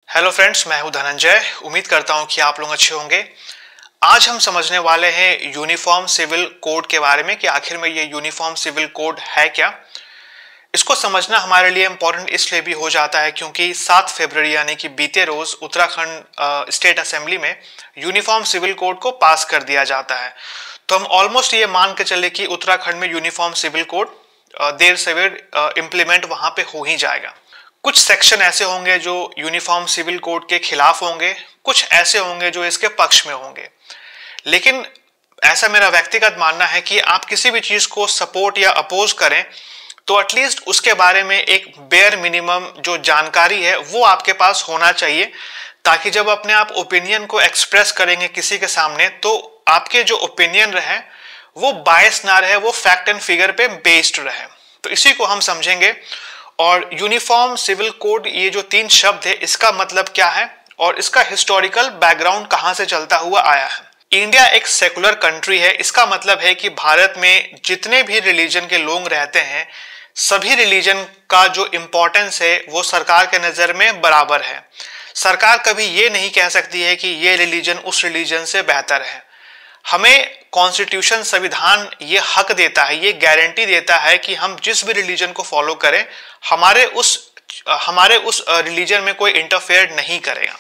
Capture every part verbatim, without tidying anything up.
Hello friends, मैं हूं धनंजय। उम्मीद करता हूं कि आप लोग अच्छे होंगे। आज हम समझने वाले हैं यूनिफॉर्म सिविल कोड के बारे में कि आखिर में ये यूनिफॉर्म सिविल कोड है क्या। इसको समझना हमारे लिए इम्पोर्टेंट इसलिए भी हो जाता है क्योंकि सात फरवरी यानी कि बीते रोज उत्तराखंड स्टेट असेंबली में यूनिफॉर्म सिविल कोड को पास कर दिया जाता है। तो हम ऑलमोस्ट ये मान के चले कि उत्तराखंड में यूनिफॉर्म सिविल कोड देर सवेर इम्प्लीमेंट वहां पे हो ही जाएगा। कुछ सेक्शन ऐसे होंगे जो यूनिफॉर्म सिविल कोड के खिलाफ होंगे, कुछ ऐसे होंगे जो इसके पक्ष में होंगे। लेकिन ऐसा मेरा व्यक्तिगत मानना है कि आप किसी भी चीज को सपोर्ट या अपोज करें तो एटलीस्ट उसके बारे में एक बेयर मिनिमम जो जानकारी है वो आपके पास होना चाहिए, ताकि जब अपने आप ओपिनियन को एक्सप्रेस करेंगे किसी के सामने तो आपके जो ओपिनियन रहे वो बायस ना रहे, वो फैक्ट एंड फिगर पे बेस्ड रहे। तो इसी को हम समझेंगे। और यूनिफॉर्म सिविल कोड, ये जो तीन शब्द है, इसका मतलब क्या है और इसका हिस्टोरिकल बैकग्राउंड कहां से चलता हुआ आया है। इंडिया एक सेकुलर कंट्री है। इसका मतलब है कि भारत में जितने भी रिलीजन के लोग रहते हैं, सभी रिलीजन का जो इंपॉर्टेंस है वो सरकार के नजर में बराबर है। सरकार कभी ये नहीं कह सकती है कि ये रिलीजन उस रिलीजन से बेहतर है। हमें कॉन्स्टिट्यूशन, संविधान ये हक देता है, ये गारंटी देता है कि हम जिस भी रिलीजन को फॉलो करें, हमारे उस हमारे उस रिलीजन में कोई इंटरफेयर नहीं करेगा।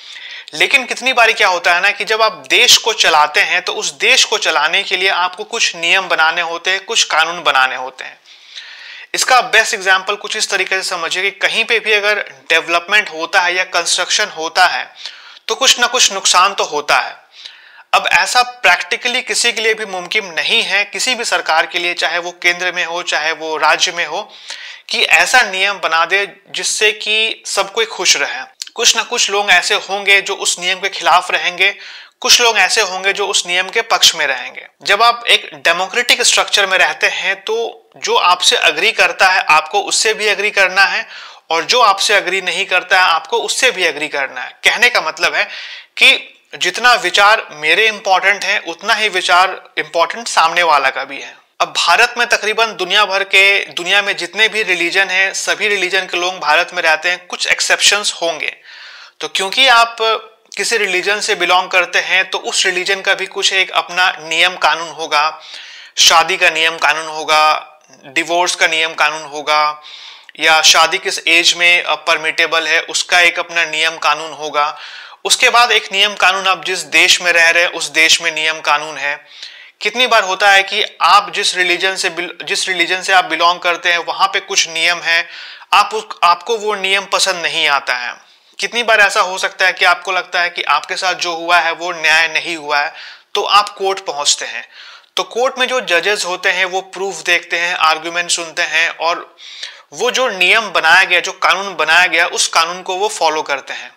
लेकिन कितनी बारी क्या होता है ना कि जब आप देश को चलाते हैं तो उस देश को चलाने के लिए आपको कुछ नियम बनाने होते हैं, कुछ कानून बनाने होते हैं। इसका बेस्ट एग्जांपल कुछ इस तरीके से समझिए कि कहीं पे भी अगर डेवलपमेंट होता है या कंस्ट्रक्शन होता है तो कुछ ना कुछ नुकसान तो होता है। अब ऐसा प्रैक्टिकली किसी के लिए भी मुमकिन नहीं है, किसी भी सरकार के लिए, चाहे वो केंद्र में हो चाहे वो राज्य में हो, कि ऐसा नियम बना दे जिससे कि सब कोई खुश रहे। कुछ ना कुछ लोग ऐसे होंगे जो उस नियम के खिलाफ रहेंगे, कुछ लोग ऐसे होंगे जो उस नियम के पक्ष में रहेंगे। जब आप एक डेमोक्रेटिक स्ट्रक्चर में रहते हैं तो जो आपसे अग्री करता है आपको उससे भी अग्री करना है, और जो आपसे अग्री नहीं करता है आपको उससे भी अग्री करना है। कहने का मतलब है कि जितना विचार मेरे इंपॉर्टेंट है उतना ही विचार इंपॉर्टेंट सामने वाला का भी है। अब भारत में तकरीबन दुनिया भर के दुनिया में जितने भी रिलीजन हैं, सभी रिलीजन के लोग भारत में रहते हैं। कुछ एक्सेप्शंस होंगे। तो क्योंकि आप किसी रिलीजन से बिलोंग करते हैं तो उस रिलीजन का भी कुछ एक अपना नियम कानून होगा। शादी का नियम कानून होगा, डिवोर्स का नियम कानून होगा, या शादी किस एज में परमिटेबल है उसका एक अपना नियम कानून होगा। उसके बाद एक नियम कानून, आप जिस देश में रह रहे हैं उस देश में नियम कानून है। कितनी बार होता है कि आप जिस रिलीजन से जिस रिलीजन से आप बिलोंग करते हैं वहां पे कुछ नियम है, आप उस, आपको वो नियम पसंद नहीं आता है। कितनी बार ऐसा हो सकता है कि आपको लगता है कि आपके साथ जो हुआ है वो न्याय नहीं हुआ है, तो आप कोर्ट पहुंचते हैं। तो कोर्ट में जो जजेस होते हैं वो प्रूफ देखते हैं, आर्ग्यूमेंट सुनते हैं, और वो जो नियम बनाया गया, जो कानून बनाया गया, उस कानून को वो फॉलो करते हैं।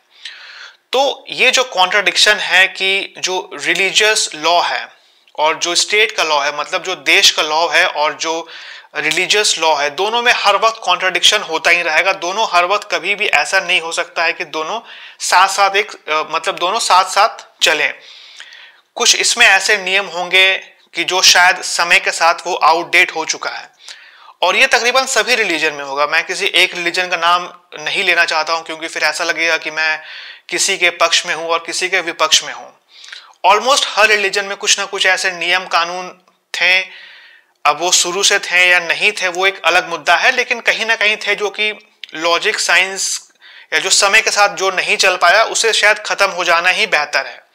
तो ये जो कॉन्ट्राडिक्शन है कि जो रिलीजियस लॉ है और जो स्टेट का लॉ है, मतलब जो देश का लॉ है और जो रिलीजियस लॉ है, दोनों में हर वक्त कॉन्ट्राडिक्शन होता ही रहेगा। दोनों हर वक्त कभी भी ऐसा नहीं हो सकता है कि दोनों साथ साथ एक मतलब दोनों साथ साथ चलें। कुछ इसमें ऐसे नियम होंगे कि जो शायद समय के साथ वो आउटडेट हो चुका है, और ये तकरीबन सभी रिलीजन में होगा। मैं किसी एक रिलीजन का नाम नहीं लेना चाहता हूं क्योंकि फिर ऐसा लगेगा कि मैं किसी के पक्ष में हूं और किसी के विपक्ष में हूं। ऑलमोस्ट हर रिलीजन में कुछ ना कुछ ऐसे नियम कानून थे। अब वो शुरू से थे या नहीं थे वो एक अलग मुद्दा है, लेकिन कहीं ना कहीं थे जो कि लॉजिक, साइंस या जो समय के साथ जो नहीं चल पाया उसे शायद खत्म हो जाना ही बेहतर है।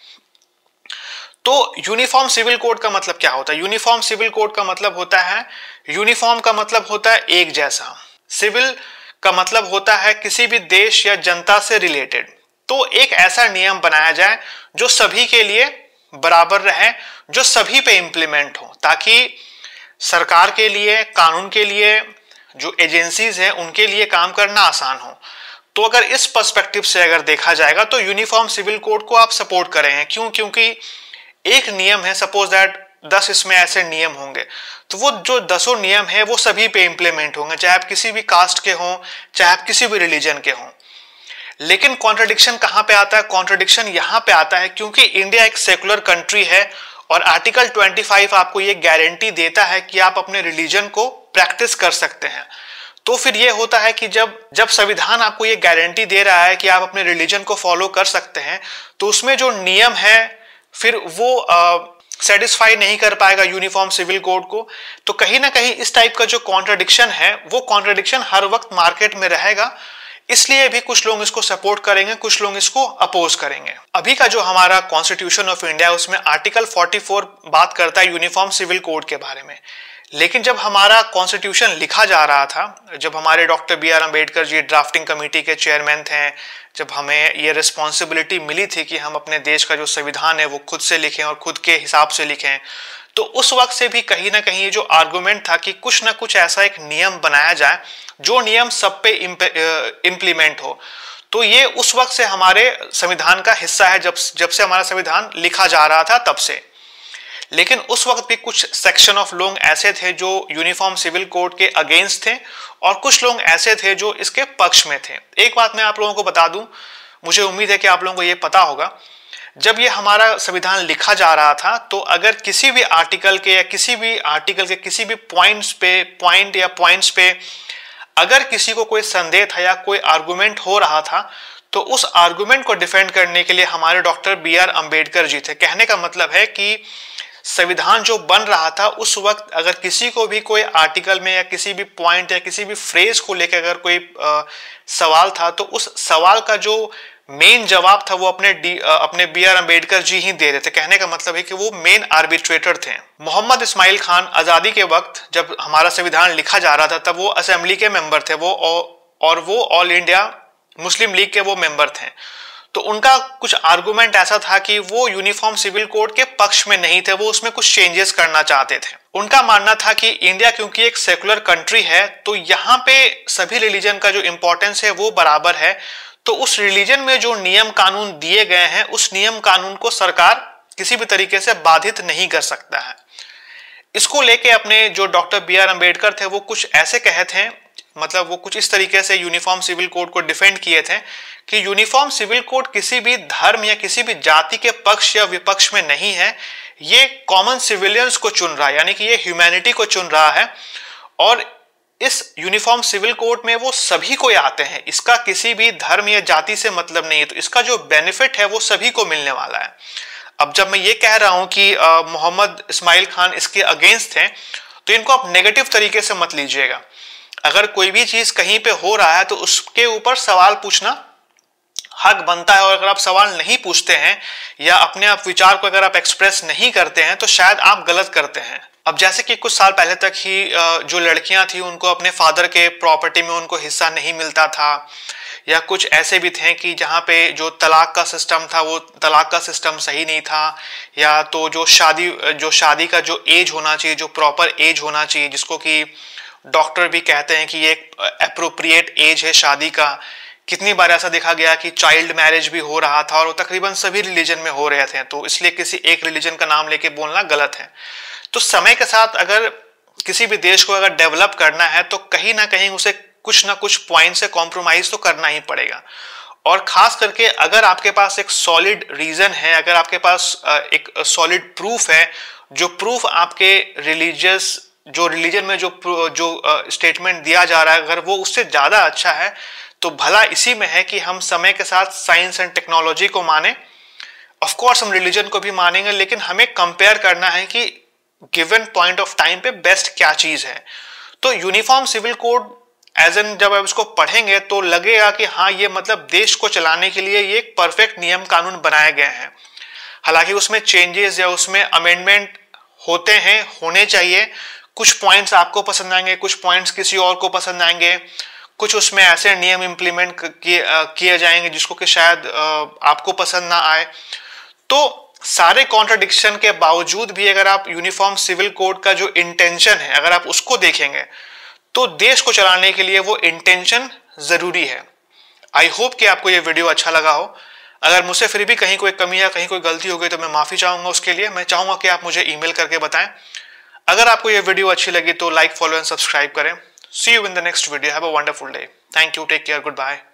तो यूनिफॉर्म सिविल कोड का मतलब क्या होता है? यूनिफॉर्म सिविल कोड का मतलब होता है, यूनिफॉर्म का मतलब होता है एक जैसा, सिविल का मतलब होता है किसी भी देश या जनता से रिलेटेड। तो एक ऐसा नियम बनाया जाए जो सभी के लिए बराबर रहे, जो सभी पे इंप्लीमेंट हो, ताकि सरकार के लिए, कानून के लिए, जो एजेंसीज हैं उनके लिए काम करना आसान हो। तो अगर इस पर्सपेक्टिव से अगर देखा जाएगा तो यूनिफॉर्म सिविल कोड को आप सपोर्ट कर रहे हैं। क्यों? क्योंकि एक नियम है, सपोज दैट दस इसमें ऐसे नियम होंगे, तो वो जो दसों नियम है वो सभी पे इंप्लीमेंट होंगे, चाहे आप किसी भी कास्ट के हों, चाहे आप किसी भी रिलीजन के हों। लेकिन कॉन्ट्रडिक्शन कहां पे आता है? कॉन्ट्रडिक्शन यहां पे आता है क्योंकि इंडिया एक सेकुलर कंट्री है और आर्टिकल पच्चीस आपको ये गारंटी देता है कि आप अपने रिलीजन को प्रैक्टिस कर सकते हैं। तो फिर ये होता है कि जब जब संविधान आपको ये गारंटी दे रहा है कि आप अपने रिलीजन को फॉलो कर सकते हैं, तो उसमें जो नियम है फिर वो सेटिस्फाई नहीं कर पाएगा यूनिफॉर्म सिविल कोड को। तो कहीं ना कहीं इस टाइप का जो कॉन्ट्रडिक्शन है वो कॉन्ट्रडिक्शन हर वक्त मार्केट में रहेगा, इसलिए भी कुछ लोग इसको सपोर्ट करेंगे, कुछ लोग इसको अपोज करेंगे। अभी का जो हमारा कॉन्स्टिट्यूशन ऑफ इंडिया, उसमें आर्टिकल चौवालीस बात करता है यूनिफॉर्म सिविल कोड के बारे में। लेकिन जब हमारा कॉन्स्टिट्यूशन लिखा जा रहा था, जब हमारे doctor B R Ambedkar ji drafting committee के चेयरमैन थे, जब हमें ये रिस्पॉन्सिबिलिटी मिली थी कि हम अपने देश का जो संविधान है वो खुद से लिखें और खुद के हिसाब से लिखें, तो उस वक्त से भी कहीं ना कहीं ये जो आर्गुमेंट था कि कुछ ना कुछ ऐसा एक नियम बनाया जाए जो नियम सब पे इम्प्लीमेंट हो। तो ये उस वक्त से हमारे संविधान का हिस्सा है, जब जब से हमारा संविधान लिखा जा रहा था तब से। लेकिन उस वक्त भी कुछ सेक्शन ऑफ लोग ऐसे थे जो यूनिफॉर्म सिविल कोड के अगेंस्ट थे और कुछ लोग ऐसे थे जो इसके पक्ष में थे। एक बात मैं आप लोगों को बता दूं, मुझे उम्मीद है कि आप लोगों को ये पता होगा, जब ये हमारा संविधान लिखा जा रहा था तो अगर किसी भी आर्टिकल के या किसी भी आर्टिकल के किसी भी पॉइंट्स पे पॉइंट या पॉइंट्स पे अगर किसी को कोई संदेह था या कोई आर्गुमेंट हो रहा था, तो उस आर्गुमेंट को डिफेंड करने के लिए हमारे doctor B R Ambedkar ji थे। कहने का मतलब है कि संविधान जो बन रहा था उस वक्त अगर किसी को भी कोई आर्टिकल में या किसी भी पॉइंट या किसी भी फ्रेज को लेकर अगर कोई आ, सवाल था, तो उस सवाल का जो मेन जवाब था वो अपने डी अपने बी आर अम्बेडकर जी ही दे रहे थे। कहने का मतलब है कि वो मेन आर्बिट्रेटर थे। मोहम्मद इस्माइल खान आज़ादी के वक्त जब हमारा संविधान लिखा जा रहा था तब वो असेंबली के मेंबर थे वो, और वो ऑल इंडिया मुस्लिम लीग के वो मेंबर थे। तो उनका कुछ आर्गुमेंट ऐसा था कि वो यूनिफॉर्म सिविल कोड के पक्ष में नहीं थे, वो उसमें कुछ चेंजेस करना चाहते थे। उनका मानना था कि इंडिया क्योंकि एक सेकुलर कंट्री है तो यहाँ पे सभी रिलीजन का जो इंपॉर्टेंस है वो बराबर है, तो उस रिलीजन में जो नियम कानून दिए गए हैं उस नियम कानून को सरकार किसी भी तरीके से बाधित नहीं कर सकता है। इसको लेके अपने जो डॉक्टर बी आर अम्बेडकर थे वो कुछ ऐसे कहे थे, मतलब वो कुछ इस तरीके से यूनिफॉर्म सिविल कोड को डिफेंड किए थे कि यूनिफॉर्म सिविल कोड किसी भी धर्म या किसी भी जाति के पक्ष या विपक्ष में नहीं है, ये कॉमन सिविलियंस को चुन रहा है, यानी कि ये ह्यूमैनिटी को चुन रहा है। और इस यूनिफॉर्म सिविल कोड में वो सभी को आते हैं, इसका किसी भी धर्म या जाति से मतलब नहीं है, तो इसका जो बेनिफिट है वो सभी को मिलने वाला है। अब जब मैं ये कह रहा हूं कि मोहम्मद इस्माइल खान इसके अगेंस्ट हैं, तो इनको आप नेगेटिव तरीके से मत लीजिएगा। अगर कोई भी चीज कहीं पे हो रहा है तो उसके ऊपर सवाल पूछना हक बनता है, और अगर आप सवाल नहीं पूछते हैं या अपने आप विचार को अगर आप एक्सप्रेस नहीं करते हैं तो शायद आप गलत करते हैं। अब जैसे कि कुछ साल पहले तक ही जो लड़कियां थी उनको अपने फादर के प्रॉपर्टी में उनको हिस्सा नहीं मिलता था, या कुछ ऐसे भी थे कि जहाँ पे जो तलाक का सिस्टम था वो तलाक का सिस्टम सही नहीं था, या तो जो शादी जो शादी का जो एज होना चाहिए, जो प्रॉपर एज होना चाहिए, जिसको कि डॉक्टर भी कहते हैं कि ये एक एप्रोप्रिएट एज है शादी का, कितनी बार ऐसा देखा गया कि चाइल्ड मैरिज भी हो रहा था और वो तकरीबन सभी रिलीजन में हो रहे थे, तो इसलिए किसी एक रिलीजन का नाम लेके बोलना गलत है। तो समय के साथ अगर किसी भी देश को अगर डेवलप करना है तो कहीं ना कहीं उसे कुछ ना कुछ पॉइंट से कॉम्प्रोमाइज तो करना ही पड़ेगा, और खास करके अगर आपके पास एक सॉलिड रीजन है, अगर आपके पास एक सॉलिड प्रूफ है, जो प्रूफ आपके रिलीजियस जो रिलीजन में जो जो स्टेटमेंट दिया जा रहा है अगर वो उससे ज्यादा अच्छा है, तो भला इसी में है कि हम समय के साथ साइंस एंड टेक्नोलॉजी को माने। ऑफ कोर्स हम रिलीजन को भी मानेंगे, लेकिन हमें कंपेयर करना है कि गिवन पॉइंट ऑफ टाइम पे बेस्ट क्या चीज है। तो uniform civil code as an जब आप इसको पढ़ेंगे तो लगेगा कि हाँ ये मतलब देश को चलाने के लिए ये एक परफेक्ट नियम कानून बनाए गए हैं। हालांकि उसमें चेंजेस या उसमें अमेंडमेंट होते हैं, होने चाहिए। कुछ पॉइंट्स आपको पसंद आएंगे, कुछ पॉइंट्स किसी और को पसंद आएंगे, कुछ उसमें ऐसे नियम इंप्लीमेंट किए किए जाएंगे जिसको कि शायद आपको पसंद ना आए। तो सारे कॉन्ट्रडिक्शन के बावजूद भी अगर आप यूनिफॉर्म सिविल कोड का जो इंटेंशन है अगर आप उसको देखेंगे तो देश को चलाने के लिए वो इंटेंशन जरूरी है। आई होप कि आपको ये वीडियो अच्छा लगा हो। अगर मुझसे फिर भी कहीं कोई कमी या कहीं कोई गलती हो गई तो मैं माफी चाहूंगा उसके लिए। मैं चाहूंगा कि आप मुझे ईमेल करके बताएं। अगर आपको ये वीडियो अच्छी लगी तो लाइक, फॉलो एंड सब्सक्राइब करें। See you in the next video. Have a wonderful day. Thank you, take care, good bye.